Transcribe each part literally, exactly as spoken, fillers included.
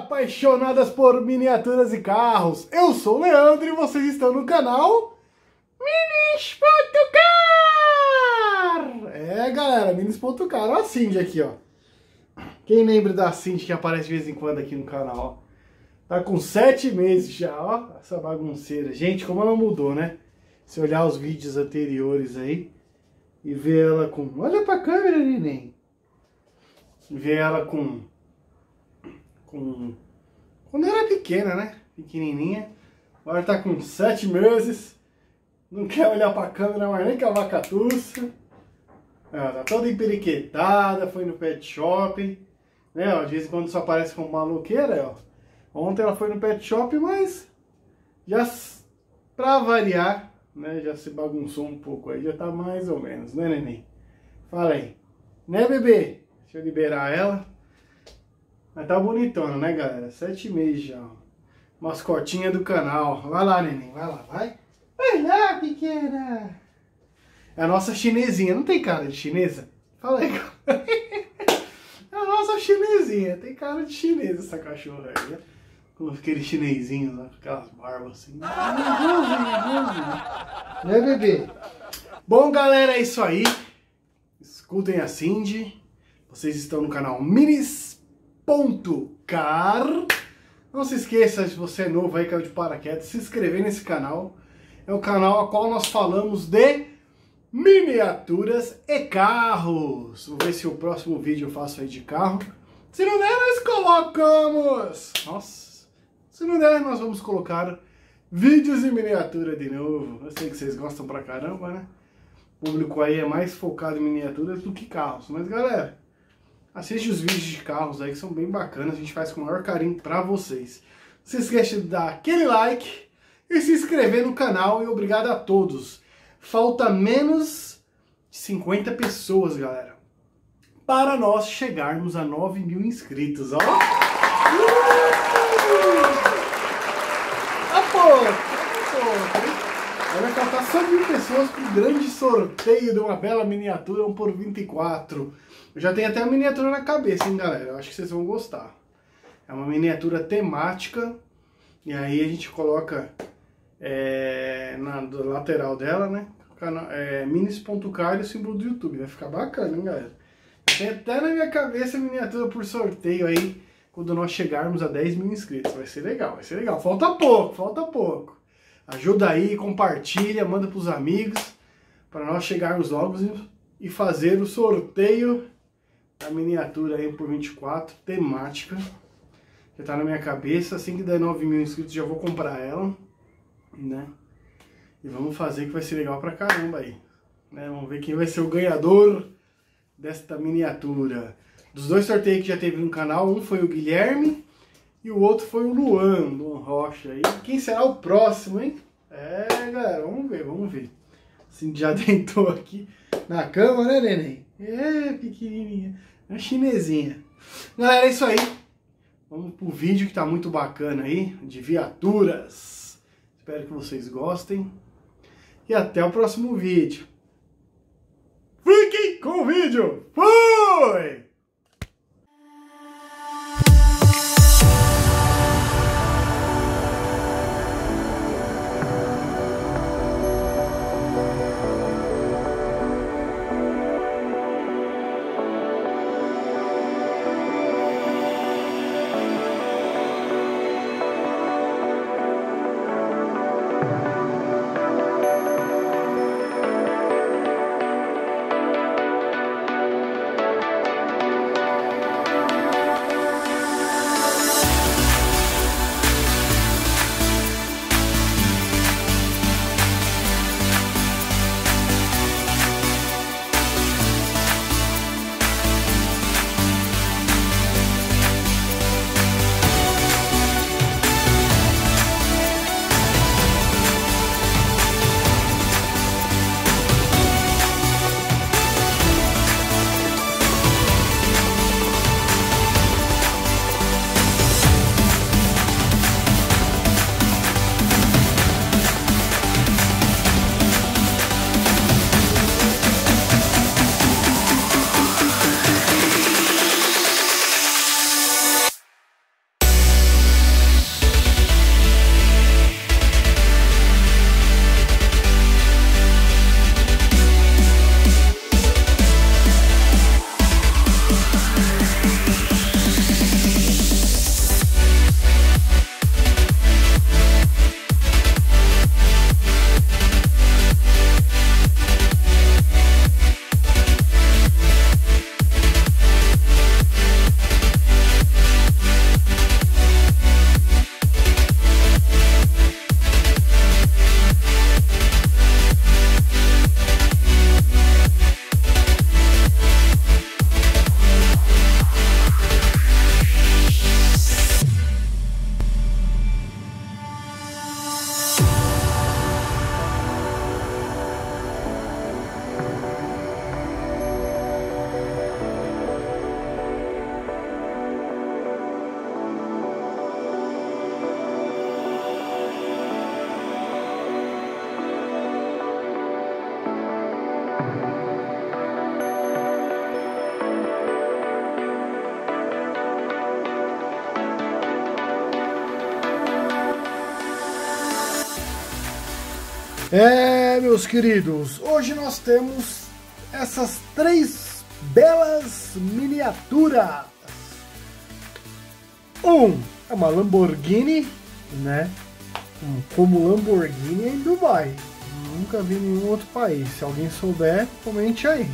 apaixonadas por miniaturas e carros. Eu sou o Leandro e vocês estão no canal Minis.car. É, galera, Minis.car. Olha a Cindy aqui, ó. Quem lembra da Cindy que aparece de vez em quando aqui no canal, ó. Tá com sete meses já, ó. Essa bagunceira. Gente, como ela mudou, né? Se olhar os vídeos anteriores aí e ver ela com... Olha pra câmera, neném. Ver ela com... com... Quando era pequena, né? Pequenininha. Agora tá com sete meses. Não quer olhar pra câmera, mas nem com a vaca tussa. Ela tá toda emperiquetada. Foi no pet shop. Né? Ó, de vez em quando só aparece como maluqueira, ó. Ontem ela foi no pet shop, mas... Já... Pra variar... Né, já se bagunçou um pouco aí, já tá mais ou menos, né, neném? Fala aí. Né, bebê? Deixa eu liberar ela. Mas tá bonitona, né, galera? Sete meses já. Ó. Mascotinha do canal. Vai lá, neném, vai lá, vai. Vai lá, pequena. É a nossa chinesinha. Não tem cara de chinesa? Fala aí. É a nossa chinesinha. Tem cara de chinesa essa cachorra aí, né? Com aqueles chinesinhos, né? Com aquelas barbas assim. Né, bebê? Bom, galera, é isso aí. Escutem a Cindy. Vocês estão no canal Minis.car. Não se esqueça, se você é novo aí, caiu de paraquedas, se inscrever nesse canal. É o canal a qual nós falamos de miniaturas e carros. Vou ver se o próximo vídeo eu faço aí de carro. Se não der, nós colocamos. Nossa. Se não der, nós vamos colocar vídeos em miniatura de novo. Eu sei que vocês gostam pra caramba, né? O público aí é mais focado em miniaturas do que carros. Mas, galera, assiste os vídeos de carros aí que são bem bacanas. A gente faz com o maior carinho pra vocês. Não se esqueça de dar aquele like e se inscrever no canal. E obrigado a todos. Falta menos de cinquenta pessoas, galera, para nós chegarmos a nove mil inscritos, ó. Vai faltar só mil pessoas para o grande sorteio de uma bela miniatura um por vinte e quatro. Eu já tenho até a miniatura na cabeça, hein, galera? Eu acho que vocês vão gostar. É uma miniatura temática. E aí a gente coloca é, na lateral dela, né? É, Minis.car e o símbolo do YouTube. Vai ficar bacana, hein, galera? Tem até na minha cabeça a miniatura por sorteio aí, quando nós chegarmos a dez mil inscritos. Vai ser legal, vai ser legal. Falta pouco, falta pouco. Ajuda aí, compartilha, manda pros amigos, para nós chegarmos logo e fazer o sorteio da miniatura aí por vinte e quatro, temática. Já tá na minha cabeça, assim que der nove mil inscritos já vou comprar ela, né? E vamos fazer que vai ser legal pra caramba aí, né? Vamos ver quem vai ser o ganhador desta miniatura. Dos dois sorteios que já teve no canal, um foi o Guilherme e o outro foi o Luan, Luan Rocha. E quem será o próximo, hein? É, galera, vamos ver, vamos ver. Assim, já deitou aqui na cama, né, neném? É, pequenininha. É chinesinha. Galera, é isso aí. Vamos pro vídeo que tá muito bacana aí, de viaturas. Espero que vocês gostem. E até o próximo vídeo. Fiquem com o vídeo. Fui! É, meus queridos, hoje nós temos essas três belas miniaturas. Um é uma Lamborghini, né? Um, como Lamborghini em Dubai. Nunca vi em nenhum outro país. Se alguém souber, comente aí.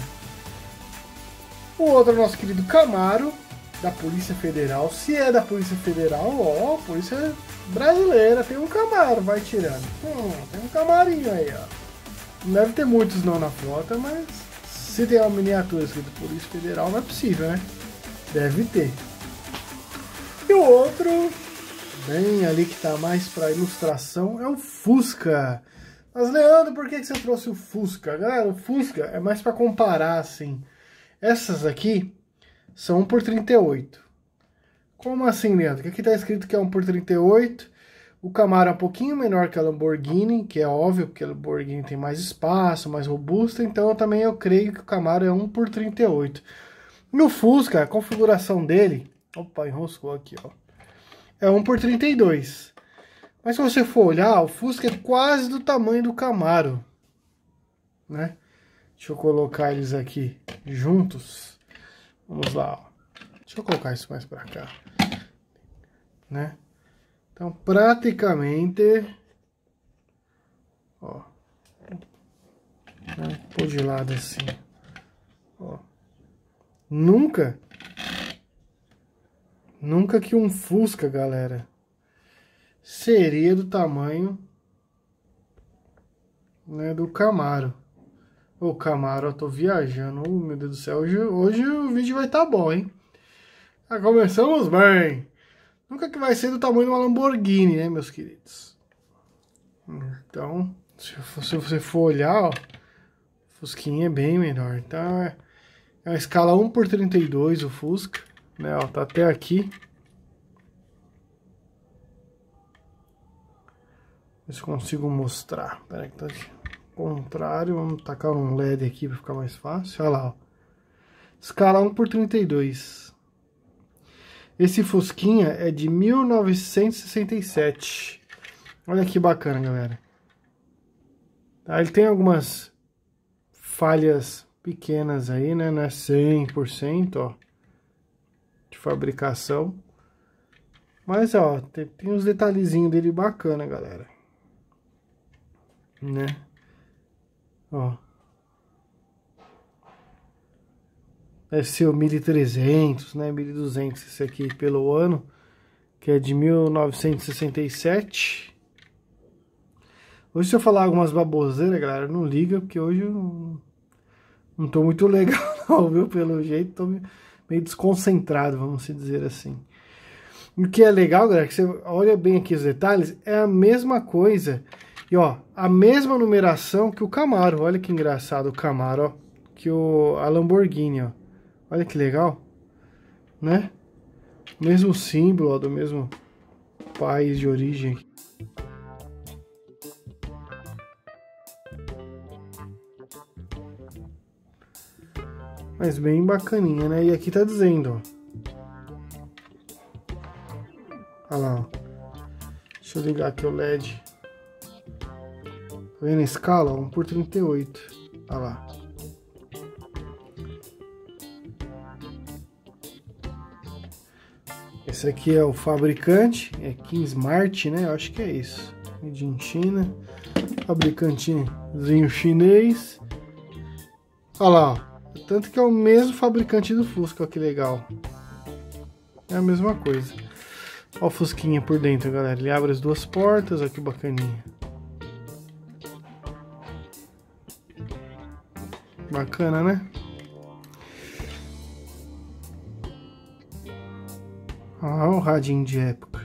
O outro é o nosso querido Camaro, da Polícia Federal. Se é da Polícia Federal, ó, Polícia Brasileira, tem um Camaro, vai tirando. Hum, tem um Camarinho aí, ó. Não deve ter muitos não na frota, mas se tem uma miniatura escrita Polícia Federal, não é possível, né? Deve ter. E o outro, bem ali que tá mais para ilustração, é o Fusca. Mas, Leandro, por que que você trouxe o Fusca? Galera, o Fusca é mais para comparar, assim. Essas aqui são um por trinta e oito. Como assim, Leandro? Aqui tá escrito que é um por trinta e oito. O Camaro é um pouquinho menor que a Lamborghini, que é óbvio, porque a Lamborghini tem mais espaço, mais robusta. Então eu também eu creio que o Camaro é um por trinta e oito. No Fusca, a configuração dele... Opa, enroscou aqui, ó. É um por trinta e dois. Mas se você for olhar, o Fusca é quase do tamanho do Camaro, né? Deixa eu colocar eles aqui juntos. Vamos lá, ó. Deixa eu colocar isso mais pra cá, né? Então, praticamente, ó, né? Pôr de lado assim, ó. Nunca, nunca que um Fusca, galera, seria do tamanho, né, do Camaro. Ô, Camaro, eu tô viajando. Oh, meu Deus do céu. Hoje, hoje o vídeo vai estar tá bom, hein? Já começamos bem. Nunca que vai ser do tamanho de uma Lamborghini, né, meus queridos? Então, se você for olhar, ó, o Fusquinha é bem menor. Então, é, é uma escala um por trinta e dois o Fusca, né? Ó, tá até aqui. Ver se consigo mostrar. Pera aí que tá aqui. Contrário, vamos tacar um L E D aqui para ficar mais fácil. Olha lá, ó. Escala um por trinta e dois. Esse Fusquinha é de mil novecentos e sessenta e sete. Olha que bacana, galera. Tá, ele tem algumas falhas pequenas aí, né? Não é cem por cento, ó, de fabricação. Mas, ó, tem, tem uns detalhezinhos dele bacana, galera. Né? Ó, deve ser o mil e trezentos, né, mil e duzentos esse aqui pelo ano, que é de mil novecentos e sessenta e sete. Hoje se eu falar algumas baboseiras, galera, não liga, porque hoje eu não, não tô muito legal não, viu, pelo jeito, tô meio desconcentrado, vamos dizer assim. O que é legal, galera, que você olha bem aqui os detalhes, é a mesma coisa. E ó, a mesma numeração que o Camaro. Olha que engraçado o Camaro, ó. Que o, a Lamborghini, ó. Olha que legal, né? Mesmo símbolo, ó, do mesmo país de origem. Mas bem bacaninha, né? E aqui tá dizendo, ó. Olha lá, ó. Deixa eu ligar aqui o L E D. Tá vendo a escala? um por trinta e oito. Olha lá. Esse aqui é o fabricante. É Kingsmart, né? Eu acho que é isso. Made in China. Fabricantezinho chinês. Olha lá, ó. Tanto que é o mesmo fabricante do Fusca. Olha que legal. É a mesma coisa. Olha o Fusquinha por dentro, galera. Ele abre as duas portas. Olha que bacaninha. Bacana, né? Olha o radinho de época.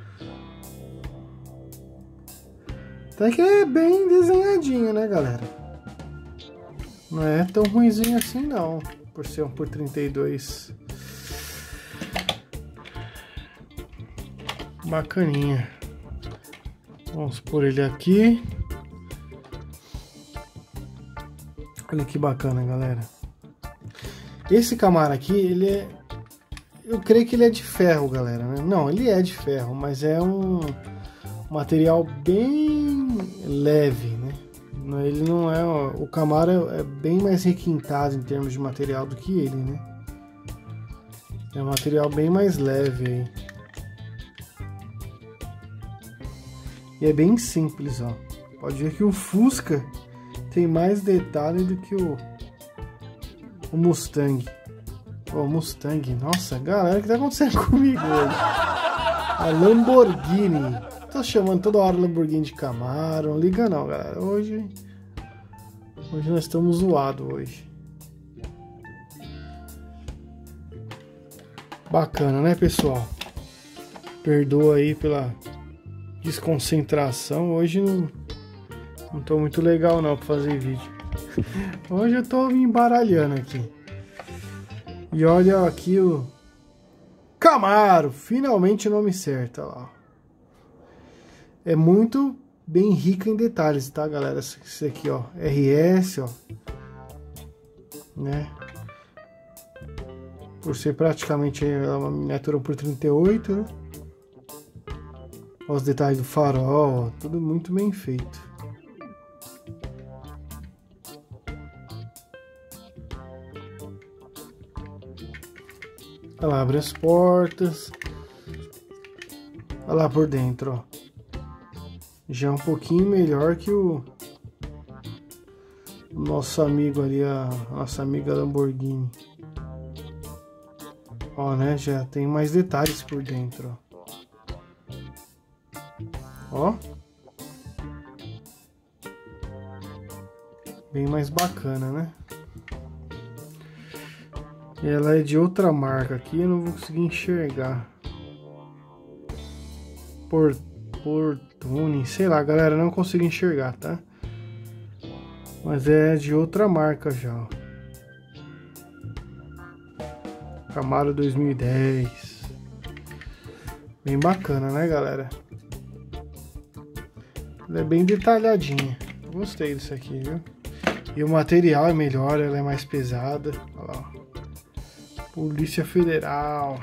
Até que é bem desenhadinho, né, galera? Não é tão ruimzinho assim, não. Por ser um por trinta e dois. Bacaninha. Vamos pôr ele aqui. Olha que bacana, galera. Esse Camaro aqui, ele é... Eu creio que ele é de ferro, galera, né? Não, ele é de ferro, mas é um material bem leve, né? Ele não é... Ó, o Camaro é bem mais requintado em termos de material do que ele, né? É um material bem mais leve aí. E é bem simples, ó. Pode ver que o Fusca tem mais detalhe do que o, o Mustang. Ó, o Mustang. Nossa, galera, o que tá acontecendo comigo hoje? A Lamborghini. Tô chamando toda hora Lamborghini de Camaro. Não liga não, galera. Hoje... Hoje nós estamos zoados hoje. Bacana, né, pessoal? Perdoa aí pela desconcentração. Hoje não, não tô muito legal não pra fazer vídeo. Hoje eu tô me embaralhando aqui. E olha aqui o Camaro. Finalmente o nome certo, olha lá. É muito bem rica em detalhes, tá, galera? Isso aqui, ó, R S, ó, né? Por ser praticamente uma miniatura por trinta e oito, né? Olha os detalhes do farol, ó, tudo muito bem feito. Olha lá, abre as portas. Olha lá por dentro, ó. Já é um pouquinho melhor que o, o nosso amigo ali, a, a nossa amiga Lamborghini. Ó, né? Já tem mais detalhes por dentro, ó. Ó. Bem mais bacana, né? E ela é de outra marca aqui, eu não vou conseguir enxergar. Por, por tuning, sei lá, galera, não consigo enxergar, tá? Mas é de outra marca já, ó. Camaro dois mil e dez. Bem bacana, né, galera? Ela é bem detalhadinha. Gostei disso aqui, viu? E o material é melhor, ela é mais pesada. Olha lá. Polícia Federal.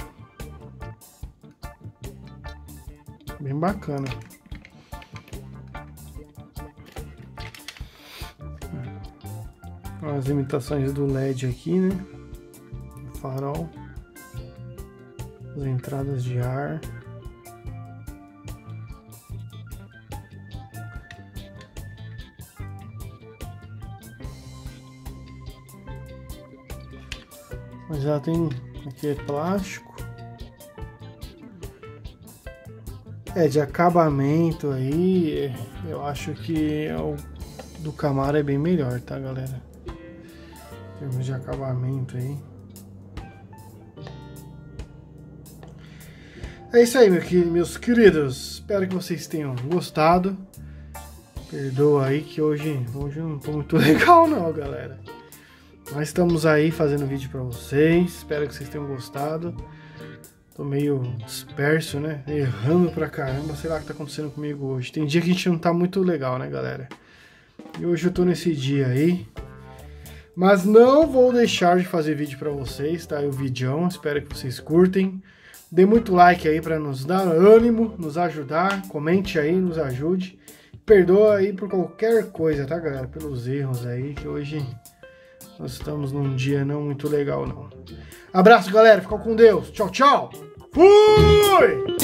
Bem bacana. As imitações do L E D aqui, né? O farol. As entradas de ar. Mas já tem aqui é plástico. É de acabamento aí. Eu acho que o do Camaro é bem melhor, tá, galera? Em termos de acabamento aí. É isso aí, meus queridos. Espero que vocês tenham gostado. Perdoa aí que hoje, hoje eu não tô muito legal não, galera. Nós estamos aí fazendo vídeo pra vocês. Espero que vocês tenham gostado. Tô meio disperso, né? Errando pra caramba. Sei lá o que tá acontecendo comigo hoje. Tem dia que a gente não tá muito legal, né, galera? E hoje eu tô nesse dia aí. Mas não vou deixar de fazer vídeo pra vocês, tá? O vídeo. Espero que vocês curtem. Dê muito like aí pra nos dar ânimo, nos ajudar. Comente aí, nos ajude. Perdoa aí por qualquer coisa, tá, galera? Pelos erros aí, que hoje nós estamos num dia não muito legal, não. Abraço, galera. Fica com Deus. Tchau, tchau. Fui!